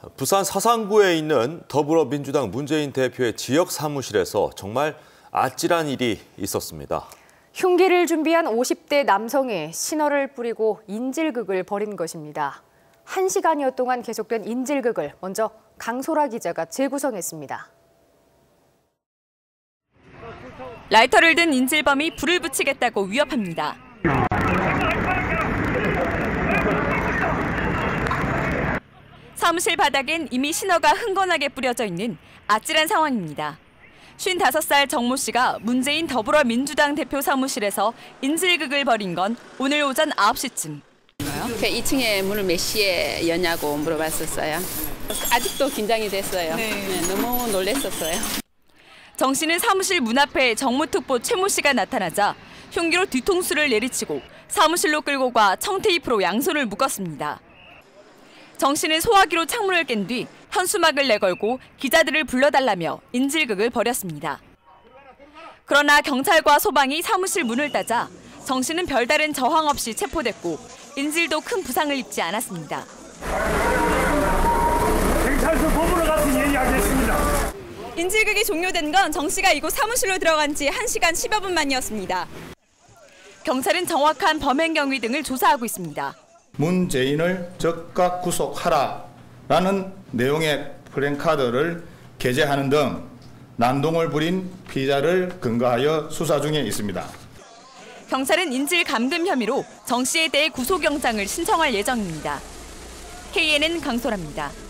부산 서산구에 있는 더불어민주당 문재인 대표의 지역 사무실에서 정말 아찔한 일이 있었습니다. 흉기를 준비한 50대 남성이 신호를 뿌리고 인질극을 벌인 것입니다. 1시간여 동안 계속된 인질극을 먼저 강소라 기자가 재구성했습니다. 라이터를 든 인질범이 불을 붙이겠다고 위협합니다. 사무실 바닥엔 이미 신호가 흥건하게 뿌려져 있는 아찔한 상황입니다. 55살 정모 씨가 문재인 더불어민주당 대표 사무실에서 인질극을 벌인 건 오늘 오전 9시쯤. 2층에 문을 몇 시에 여냐고 물어봤었어요. 아직도 긴장이 됐어요. 네, 너무 놀랐었어요. 정 씨는 사무실 문 앞에 정무특보 최모 씨가 나타나자 흉기로 뒤통수를 내리치고 사무실로 끌고 가 청테이프로 양손을 묶었습니다. 정 씨는 소화기로 창문을 깬 뒤 현수막을 내걸고 기자들을 불러달라며 인질극을 벌였습니다. 그러나 경찰과 소방이 사무실 문을 따자 정 씨는 별다른 저항 없이 체포됐고 인질도 큰 부상을 입지 않았습니다. 경찰서 본부로 가서 얘기하겠습니다. 인질극이 종료된 건 정 씨가 이곳 사무실로 들어간 지 1시간 10여 분 만이었습니다. 경찰은 정확한 범행 경위 등을 조사하고 있습니다. 문재인을 즉각 구속하라라는 내용의 플랜카드를 게재하는 등 난동을 부린 피의자를 근거하여 수사 중에 있습니다. 경찰은 인질 감금 혐의로 정 씨에 대해 구속영장을 신청할 예정입니다. KNN 강소라입니다.